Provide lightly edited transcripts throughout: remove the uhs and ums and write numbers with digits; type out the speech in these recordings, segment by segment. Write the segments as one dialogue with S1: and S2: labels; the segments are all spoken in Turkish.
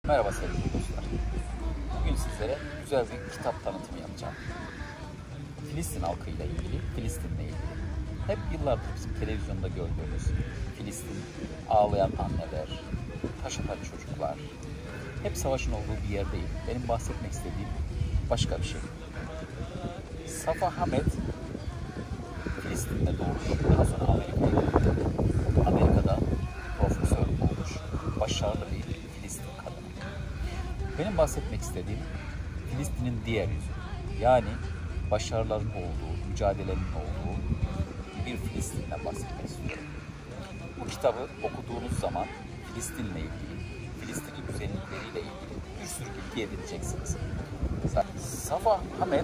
S1: Merhaba sevgili dostlar. Bugün sizlere güzel bir kitap tanıtımı yapacağım. Filistin halkıyla ilgili, Filistin'le ilgili. Hep yıllardır bizim televizyonda gördüğümüz Filistin, ağlayan anneler, taş atan çocuklar. Hep savaşın olduğu bir yer değil. Benim bahsetmek istediğim başka bir şey. Safa Hamet, Filistin'de doğmuş. Daha sonra Amerika'ya gitti. Amerika'da profesör olmuş. Başarılı bir Filistin kadını. Benim bahsetmek istediğim Filistin'in diğer yüzü. Yani başarıların olduğu, mücadelenin olduğu bir Filistin'den bahsetmek istiyorum. Bu kitabı okuduğunuz zaman Filistin'le ilgili, Filistin'in güzellikleriyle ilgili bir sürü bilgi edineceksiniz. Safa Hamet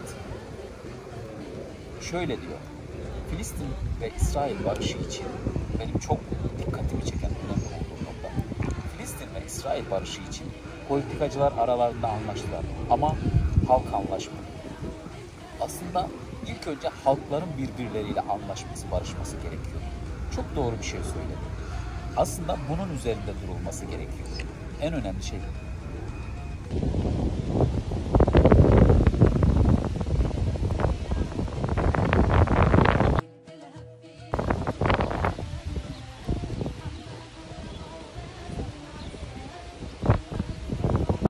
S1: şöyle diyor. Filistin ve İsrail barışı için benim çok dikkatimi çeken önemli olduğum nokta. Filistin ve İsrail barışı için politikacılar aralarında anlaştılar ama halk anlaşmadı. Aslında ilk önce halkların birbirleriyle anlaşması, barışması gerekiyor. Çok doğru bir şey söyledi. Aslında bunun üzerinde durulması gerekiyor. En önemli şey bu.